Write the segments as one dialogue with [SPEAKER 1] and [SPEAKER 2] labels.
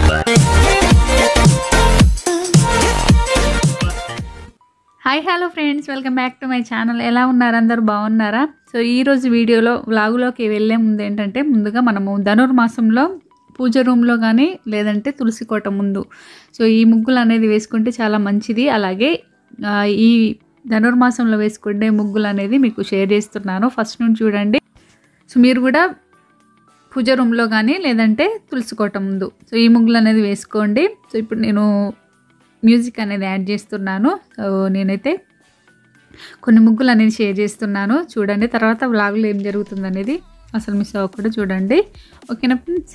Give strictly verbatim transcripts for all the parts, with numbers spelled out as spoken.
[SPEAKER 1] Hi hello friends, welcome back to my channel. ఎలా ఉన్నారు? అందరూ బాగున్నారా? సో ఈరోజు వీడియోలో వ్లాగులోకి వెళ్ళే ముందు ఏంటంటే, ముందుగా మనము ధనుర్మాసంలో పూజ రూమ్లో కానీ లేదంటే తులసి కోట ముందు సో ఈ ముగ్గులు అనేది వేసుకుంటే చాలా మంచిది. అలాగే ఈ ధనుర్మాసంలో వేసుకుంటే ముగ్గులు అనేది మీకు షేర్ చేస్తున్నాను. ఫస్ట్ నుంచి చూడండి. సో మీరు కూడా పూజ రూమ్లో కానీ లేదంటే తులసి కోట ముందు సో ఈ ముగ్గులు అనేది వేసుకోండి. సో ఇప్పుడు నేను మ్యూజిక్ అనేది యాడ్ చేస్తున్నాను. సో నేనైతే కొన్ని ముగ్గులు అనేది షేర్ చేస్తున్నాను, చూడండి. తర్వాత వ్లాగ్లో ఏం జరుగుతుంది అనేది అసలు మిస్ అవ్వకుండా చూడండి. ఓకేనా ఫ్రెండ్స్?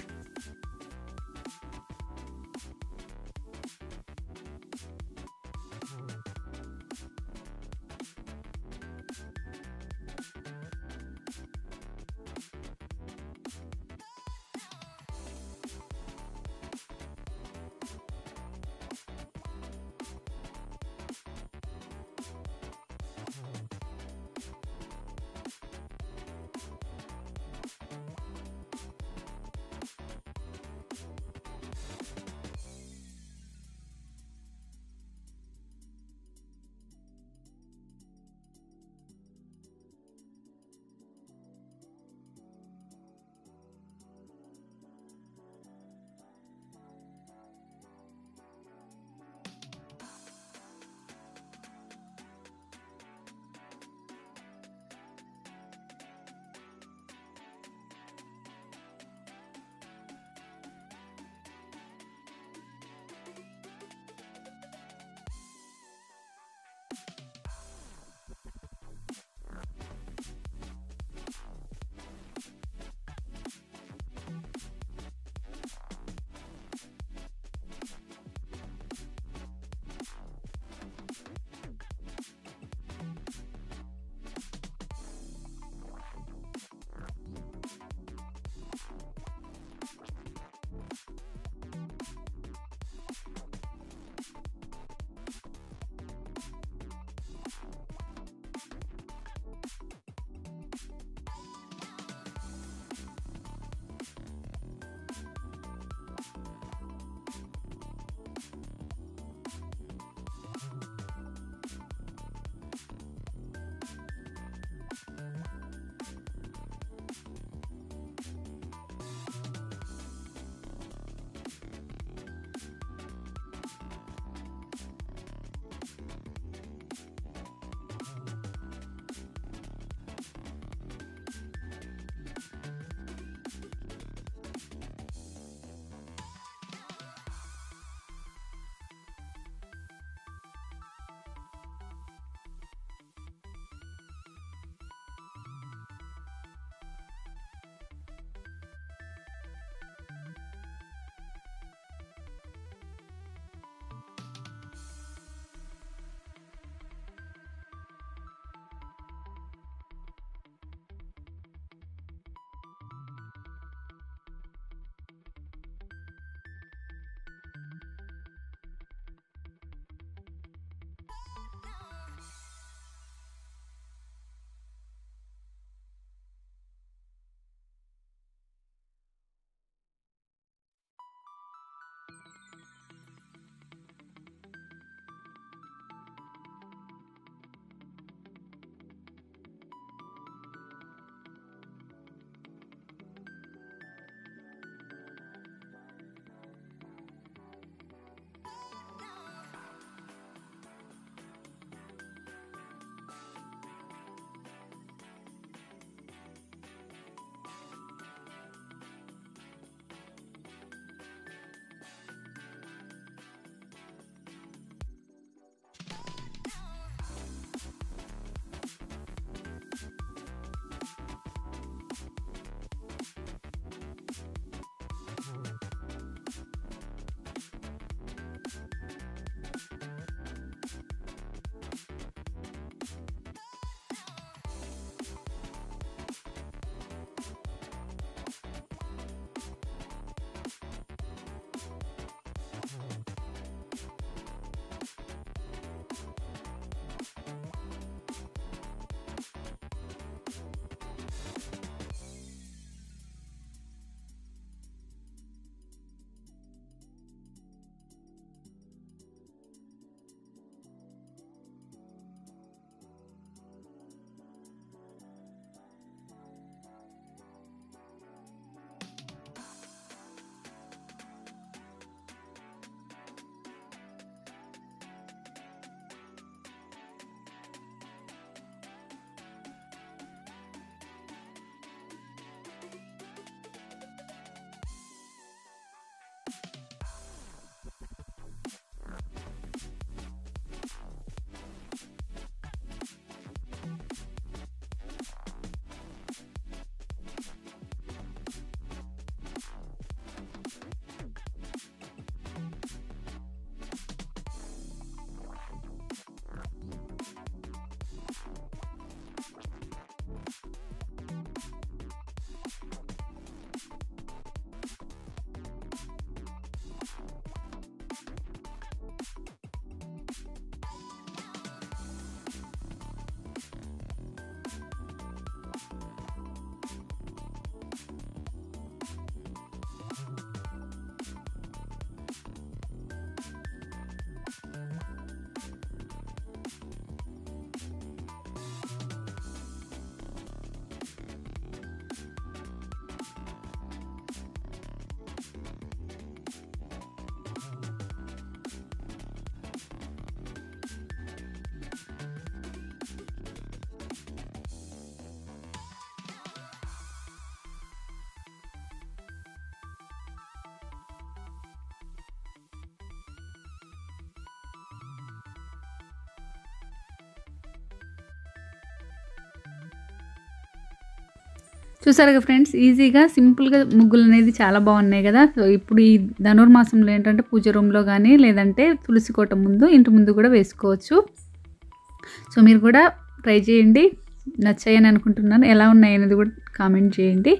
[SPEAKER 1] చూసారుగా ఫ్రెండ్స్, ఈజీగా సింపుల్గా ముగ్గులు అనేది చాలా బాగున్నాయి కదా. సో ఇప్పుడు ఈ ధనుర్మాసంలో ఏంటంటే పూజ రూమ్లో కానీ లేదంటే తులసి కోట ముందు ఇంటి ముందు కూడా వేసుకోవచ్చు. సో మీరు కూడా ట్రై చేయండి, నచ్చాయని అనుకుంటున్నాను. ఎలా ఉన్నాయి అనేది కూడా కామెంట్ చేయండి.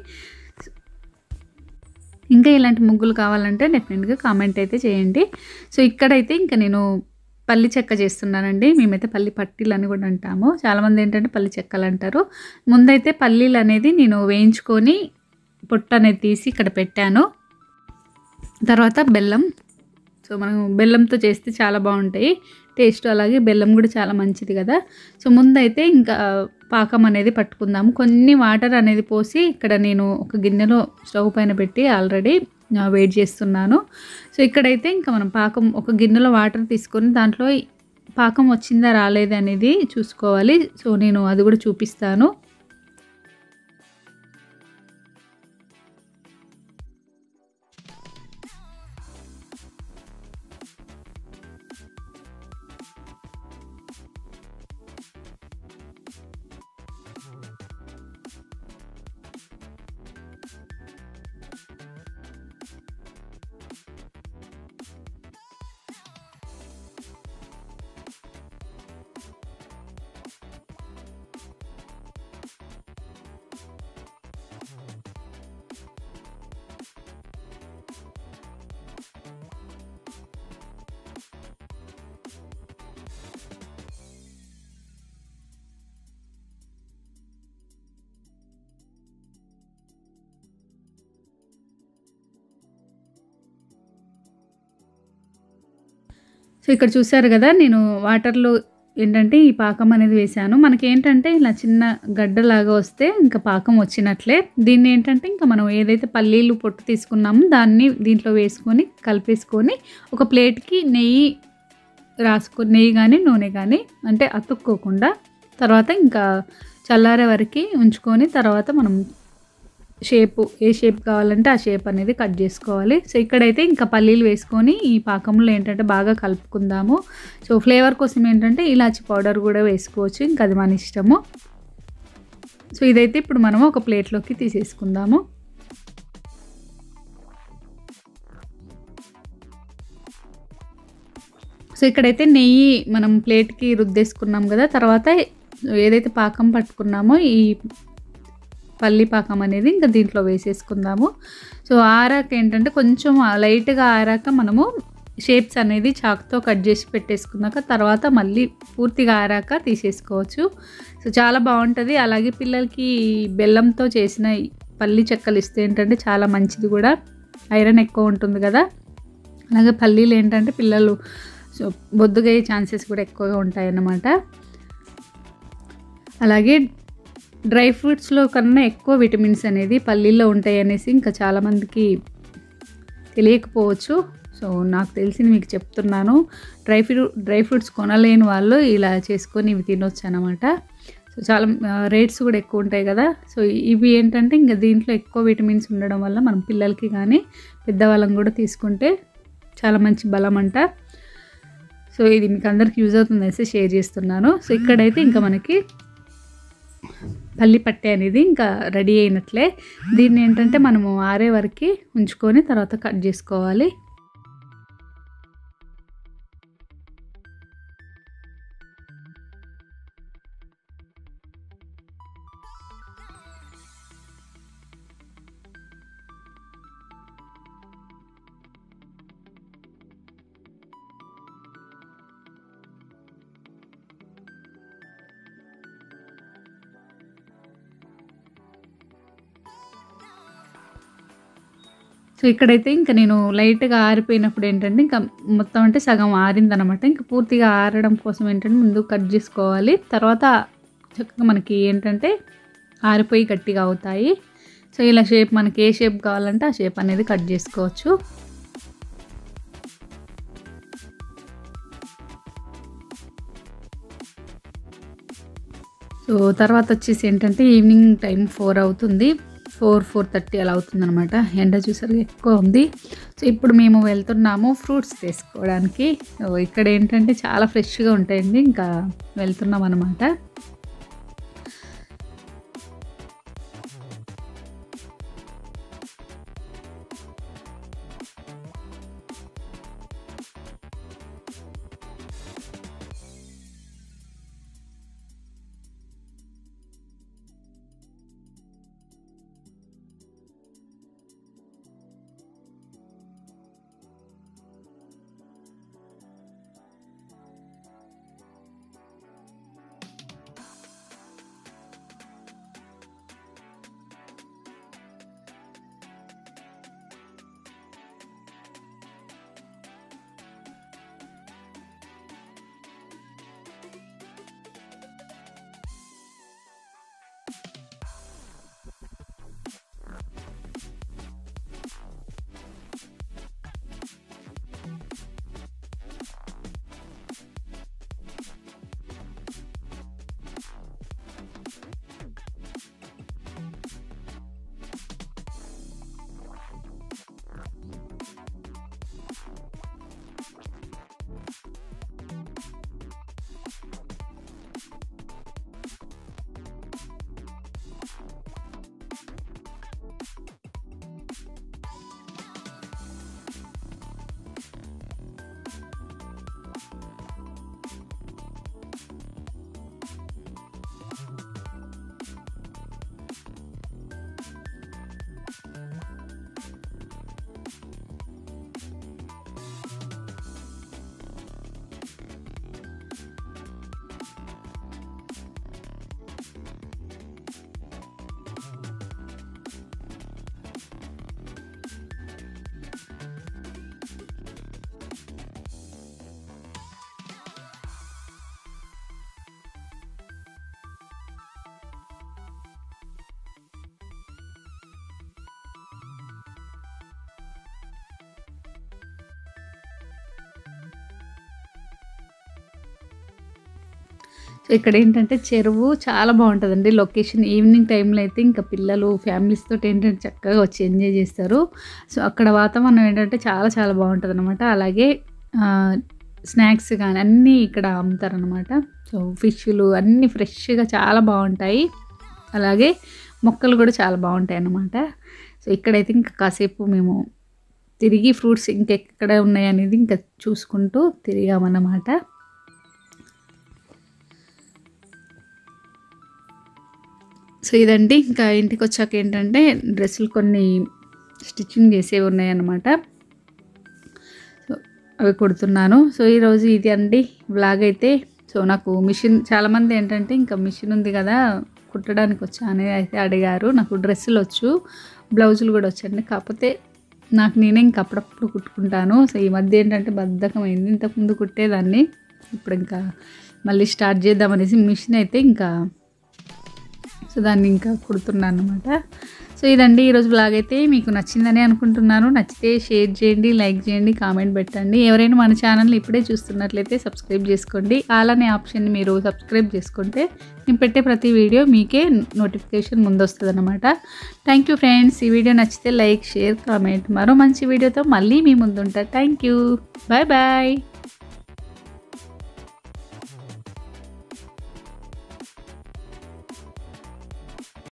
[SPEAKER 1] ఇంకా ఇలాంటి ముగ్గులు కావాలంటే డెఫినెట్గా కామెంట్ అయితే చేయండి. సో ఇక్కడైతే ఇంకా నేను పల్లి చెక్క చేస్తున్నానండి. మేమైతే పల్లి పట్టీలు అని కూడా అంటాము. చాలామంది ఏంటంటే పల్లి చెక్కలు అంటారు. ముందైతే పల్లీలు అనేది నేను వేయించుకొని పొట్టు అనేది తీసి ఇక్కడ పెట్టాను. తర్వాత బెల్లం, సో మనం బెల్లంతో చేస్తే చాలా బాగుంటాయి టేస్ట్, అలాగే బెల్లం కూడా చాలా మంచిది కదా. సో ముందైతే ఇంకా పాకం అనేది పట్టుకుందాము. కొన్ని వాటర్ అనేది పోసి ఇక్కడ నేను ఒక గిన్నెలో స్టవ్ పైన పెట్టి ఆల్రెడీ వెయిట్ చేస్తున్నాను. సో ఇక్కడైతే ఇంకా మనం పాకం ఒక గిన్నెలో వాటర్ తీసుకొని దాంట్లో పాకం వచ్చిందా రాలేదా అనేది చూసుకోవాలి. సో నేను అది కూడా చూపిస్తాను. సో ఇక్కడ చూసారు కదా, నేను వాటర్లో ఏంటంటే ఈ పాకం అనేది వేసాను. మనకి ఏంటంటే ఇలా చిన్న గడ్డలాగా వస్తే ఇంకా పాకం వచ్చినట్లే. దీన్ని ఏంటంటే ఇంకా మనం ఏదైతే పల్లీలు పొట్టు తీసుకున్నామో దాన్ని దీంట్లో వేసుకొని కలిపేసుకొని ఒక ప్లేట్కి నెయ్యి రాసుకొని, నెయ్యి కానీ నూనె కానీ అంటే అతుక్కోకుండా, తర్వాత ఇంకా చల్లారే వరకు ఉంచుకొని తర్వాత మనం షేపు ఏ షేప్ కావాలంటే ఆ షేప్ అనేది కట్ చేసుకోవాలి. సో ఇక్కడైతే ఇంకా పల్లీలు వేసుకొని ఈ పాకంలో ఏంటంటే బాగా కలుపుకుందాము. సో ఫ్లేవర్ కోసం ఏంటంటే ఇలాచి పౌడర్ కూడా వేసుకోవచ్చు, ఇంకా అది మన ఇష్టము. సో ఇదైతే ఇప్పుడు మనము ఒక ప్లేట్లోకి తీసేసుకుందాము. సో ఇక్కడైతే నెయ్యి మనం ప్లేట్కి రుద్దేసుకున్నాం కదా, తర్వాత ఏదైతే పాకం పట్టుకున్నామో ఈ పల్లి పాకం అనేది ఇంకా దీంట్లో వేసేసుకుందాము. సో ఆరాక ఏంటంటే కొంచెం లైట్గా ఆరాక మనము షేప్స్ అనేది చాక్తో కట్ చేసి పెట్టేసుకున్నాక తర్వాత మళ్ళీ పూర్తిగా ఆరాక తీసేసుకోవచ్చు. సో చాలా బాగుంటుంది. అలాగే పిల్లలకి బెల్లంతో చేసిన పల్లి చెక్కలు ఇస్తే ఏంటంటే చాలా మంచిది కూడా, ఐరన్ ఎక్కువ ఉంటుంది కదా. అలాగే పల్లీలు ఏంటంటే పిల్లలు సో బొద్దుగా అయ్యే ఛాన్సెస్ కూడా ఎక్కువగా ఉంటాయన్నమాట. అలాగే డ్రై ఫ్రూట్స్లో కన్నా ఎక్కువ విటమిన్స్ అనేది పల్లీల్లో ఉంటాయి అనేసి ఇంకా చాలామందికి తెలియకపోవచ్చు. సో నాకు తెలిసింది మీకు చెప్తున్నాను. డ్రై ఫ్రూ డ్రై ఫ్రూట్స్ కొనలేని వాళ్ళు ఇలా చేసుకొని ఇవి తినొచ్చు అన్నమాట. సో చాలా రేట్స్ కూడా ఎక్కువ ఉంటాయి కదా. సో ఇవి ఏంటంటే ఇంకా దీంట్లో ఎక్కువ విటమిన్స్ ఉండడం వల్ల మనం పిల్లలకి కానీ పెద్దవాళ్ళం కూడా తీసుకుంటే చాలా మంచి బలం అంట. సో ఇది మీకు అందరికి యూజ్ అవుతుంది అనేసి షేర్ చేస్తున్నాను. సో ఇక్కడైతే ఇంకా మనకి పల్లి పట్టే అనేది ఇంకా రెడీ అయినట్లే. దీన్ని ఏంటంటే మనము ఆరే వరకు ఉంచుకొని తర్వాత కట్ చేసుకోవాలి. సో ఇక్కడైతే ఇంకా నేను లైట్గా ఆరిపోయినప్పుడు ఏంటంటే ఇంకా మొత్తం అంటే సగం ఆరిందనమాట. ఇంకా పూర్తిగా ఆరడం కోసం ఏంటంటే ముందు కట్ చేసుకోవాలి, తర్వాత చక్కగా మనకి ఏంటంటే ఆరిపోయి గట్టిగా అవుతాయి. సో ఇలా షేప్ మనకి ఏ షేప్ కావాలంటే ఆ షేప్ అనేది కట్ చేసుకోవచ్చు. సో తర్వాత వచ్చేసి ఏంటంటే ఈవినింగ్ టైం ఫోర్ అవుతుంది, ఫోర్ ఫోర్ థర్టీ అలా అవుతుందన్నమాట. ఎండ చూసారు ఎక్కువ ఉంది. సో ఇప్పుడు మేము వెళ్తున్నాము ఫ్రూట్స్ తీసుకోవడానికి. సో ఇక్కడ ఏంటంటే చాలా ఫ్రెష్గా ఉంటాయండి, ఇంకా వెళ్తున్నాం అన్నమాట. సో ఇక్కడ ఏంటంటే చెరువు చాలా బాగుంటుందండి లొకేషన్. ఈవినింగ్ టైంలో అయితే ఇంకా పిల్లలు ఫ్యామిలీస్ తోటి ఏంటంటే చక్కగా వచ్చి ఎంజాయ్ చేస్తారు. సో అక్కడ వాతావరణం ఏంటంటే చాలా చాలా బాగుంటుంది అనమాట. అలాగే స్నాక్స్ కానీ అన్నీ ఇక్కడ అమ్ముతారనమాట. సో ఫిష్లు అన్నీ ఫ్రెష్గా చాలా బాగుంటాయి. అలాగే మొక్కలు కూడా చాలా బాగుంటాయి అన్నమాట. సో ఇక్కడైతే ఇంకా కాసేపు మేము తిరిగి ఫ్రూట్స్ ఇంకెక్కడ ఉన్నాయి అనేది ఇంకా చూసుకుంటూ తిరిగామన్నమాట. సో ఇదండి ఇంకా ఇంటికి వచ్చాక ఏంటంటే డ్రెస్సులు కొన్ని స్టిచ్చింగ్ చేసేవి ఉన్నాయన్నమాట. సో అవి కుడుతున్నాను. సో ఈరోజు ఇది అండి వ్లాగ్ అయితే. సో నాకు మిషన్ చాలామంది ఏంటంటే ఇంకా మిషన్ ఉంది కదా కుట్టడానికి వచ్చా అని అయితే అడిగారు. నాకు డ్రెస్సులు వచ్చు, బ్లౌజులు కూడా వచ్చండి. కాకపోతే నాకు నేనే ఇంకా అప్పుడప్పుడు కుట్టుకుంటాను. సో ఈ మధ్య ఏంటంటే బద్ధకమైంది. ఇంతకుముందు కుట్టేదాన్ని, ఇప్పుడు ఇంకా మళ్ళీ స్టార్ట్ చేద్దామనేసి మిషన్ అయితే ఇంకా సో దాన్ని ఇంకా కుడుతున్నాను అనమాట. సో ఇదండి ఈరోజు బ్లాగ్ అయితే. మీకు నచ్చిందని అనుకుంటున్నాను. నచ్చితే షేర్ చేయండి, లైక్ చేయండి, కామెంట్ పెట్టండి. ఎవరైనా మన ఛానల్ని ఇప్పుడే చూస్తున్నట్లయితే సబ్స్క్రైబ్ చేసుకోండి. అలానే ఆప్షన్ని మీరు సబ్స్క్రైబ్ చేసుకుంటే నేను పెట్టే ప్రతి వీడియో మీకే నోటిఫికేషన్ ముందు వస్తుంది అనమాట. Thank you friends. ఈ వీడియో నచ్చితే లైక్, షేర్, కామెంట్. మరో మంచి వీడియోతో మళ్ళీ మీ ముందుంటా. Thank you. Bye bye.